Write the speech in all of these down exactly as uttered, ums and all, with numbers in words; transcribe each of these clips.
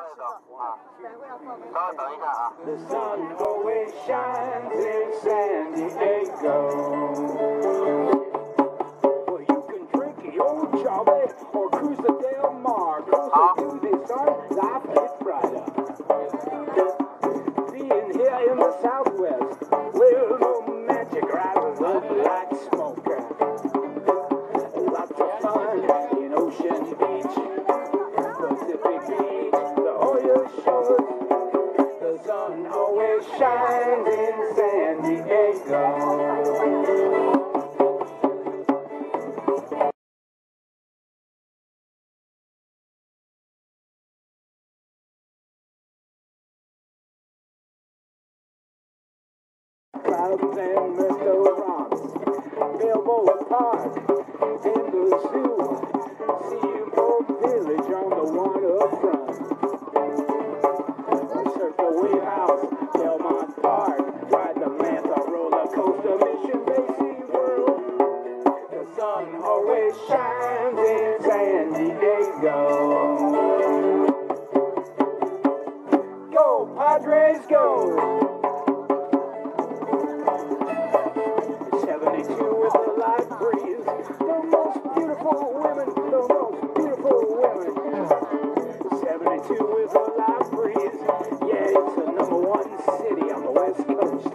The sun always shines in San Diego. Well, you can drink the old Charlie or cruise the Del Mar. Closer to the sun, life gets brighter. Being here in the Southwest, where the magic rises up like smoke. Lots of fun in Ocean Beach, Pacific Beach, the Oyo Shores. The sun always shines in San Diego. Clubs and restaurants, Balboa Park, and the zoo, Seaport Village on the waterfront. Circle Wave House, Belmont Park, ride the Manta roller coaster, Mission Bay SeaWorld. The sun always shines in San Diego. Go Padres, go! seventy-two with a light breeze, the most beautiful women, the most beautiful women. seventy-two with a light breeze, yeah, it's the number one city on the West Coast.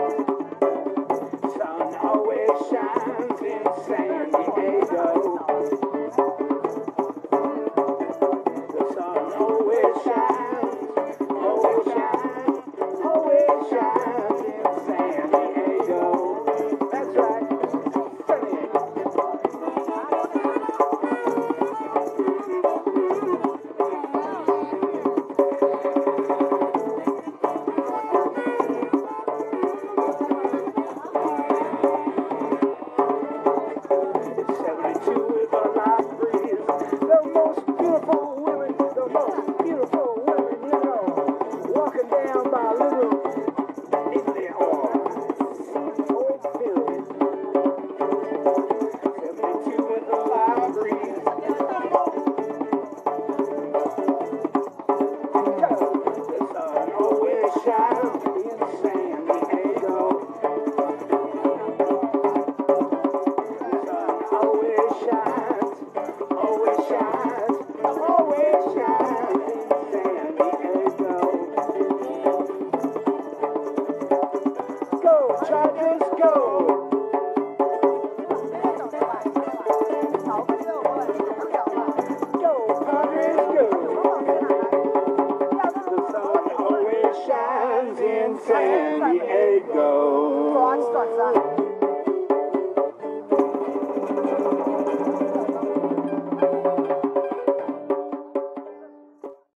Sun always shines in San Diego. The sun always shines, always shines, always shines in San Diego. That's right, sunny. seventy-two with a light breeze, the most beautiful women, the most beautiful women, you know, walking down by little Italy or Seaport Village. seventy-two with a light breeze. The sun always shines in San Diego. Always shines, always shines, always shines in San Diego. Go, Chargers, go! Go, Padres, go! The sun always shines in San Diego.